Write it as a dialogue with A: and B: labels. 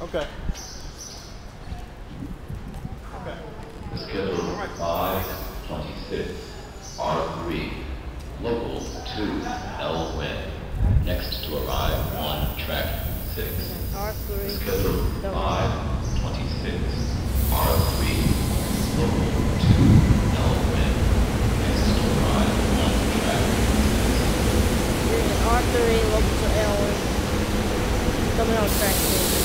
A: Okay. Okay.
B: Schedule 526, R3, local 2, L Win. Next to arrive on track 6.
C: R3.
B: Schedule 526, R3, local 2, L Win. Next to arrive on track 6.
C: R3, local to L Win. Coming on track 6.